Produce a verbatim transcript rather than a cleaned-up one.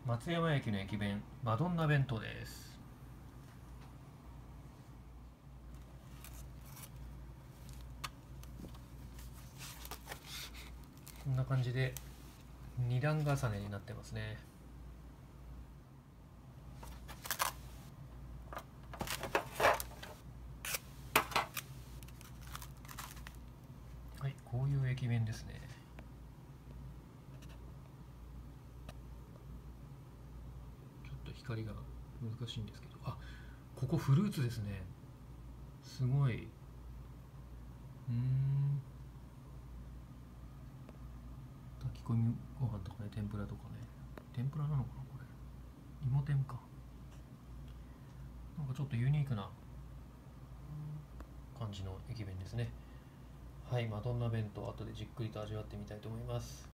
松山駅の駅弁マドンナ弁当です。こんな感じで二段重ねになってますね。はい、こういう駅弁ですね。ちょっと光が難しいんですけど、あ、ここフルーツですね。すごい。うーん炊き込みご飯とかね、天ぷらとかね。天ぷらなのかなこれ。芋天か。なんかちょっとユニークな感じの駅弁ですね。はい、マドンナ弁当後でじっくりと味わってみたいと思います。